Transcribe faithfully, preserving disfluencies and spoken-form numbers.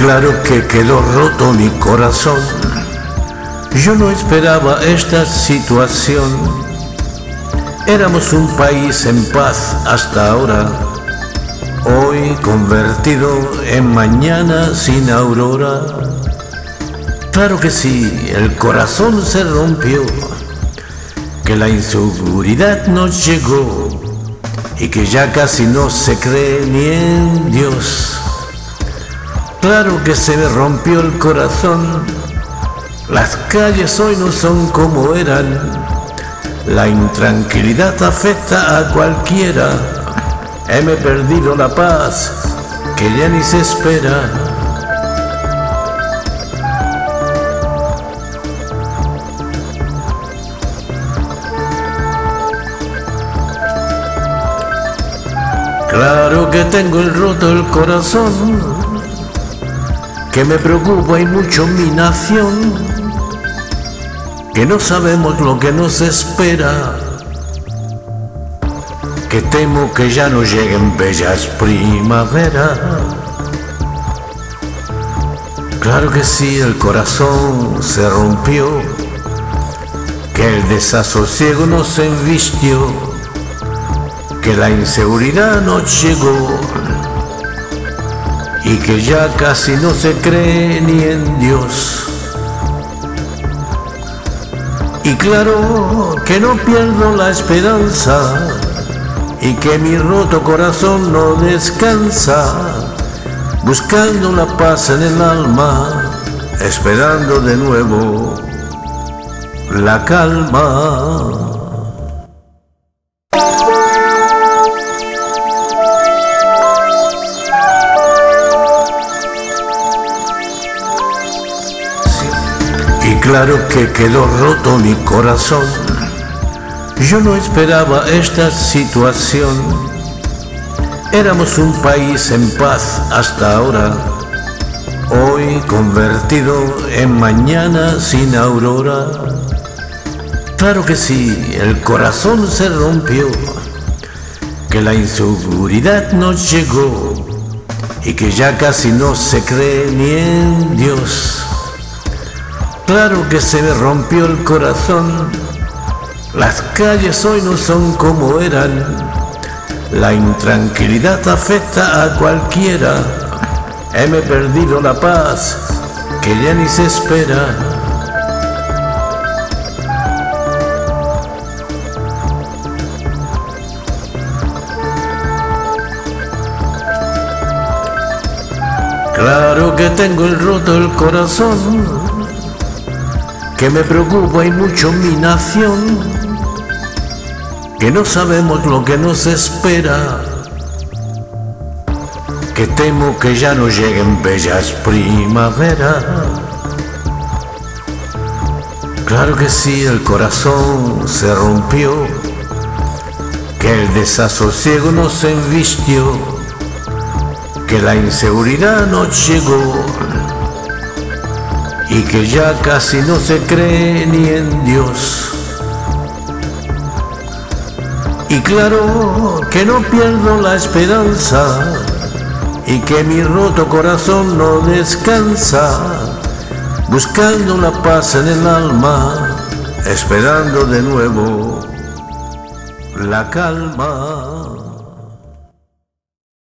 claro que quedó roto mi corazón. Yo no esperaba esta situación. Éramos un país en paz hasta ahora, hoy convertido en mañana sin aurora. Claro que sí, el corazón se rompió, que la inseguridad nos llegó y que ya casi no se cree ni en Dios. Claro que se me rompió el corazón. Las calles hoy no son como eran. La intranquilidad afecta a cualquiera. Heme perdido la paz que ya ni se espera. Claro que tengo el roto el corazón, que me preocupa y mucho mi nación, que no sabemos lo que nos espera, que temo que ya no lleguen bellas primaveras. Claro que sí, el corazón se rompió, que el desasosiego nos embistió, que la inseguridad nos llegó y que ya casi no se cree ni en Dios. Y claro que no pierdo la esperanza y que mi roto corazón no descansa, buscando la paz en el alma, esperando de nuevo la calma. Y claro que quedó roto mi corazón. Yo no esperaba esta situación. Éramos un país en paz hasta ahora, hoy convertido en mañana sin aurora. Claro que sí, el corazón se rompió, que la inseguridad nos llegó y que ya casi no se cree ni en Dios. Claro que se me rompió el corazón. Las calles hoy no son como eran. La intranquilidad afecta a cualquiera. Heme perdido la paz que ya ni se espera. Claro que tengo el roto el corazón, que me preocupa y mucho mi nación, que no sabemos lo que nos espera, que temo que ya no lleguen bellas primaveras. Claro que sí, el corazón se rompió, que el desasosiego nos embistió, que la inseguridad nos llegó y que ya casi no se cree ni en Dios. Y claro que no pierdo la esperanza y que mi roto corazón no descansa, buscando la paz en el alma, esperando de nuevo la calma.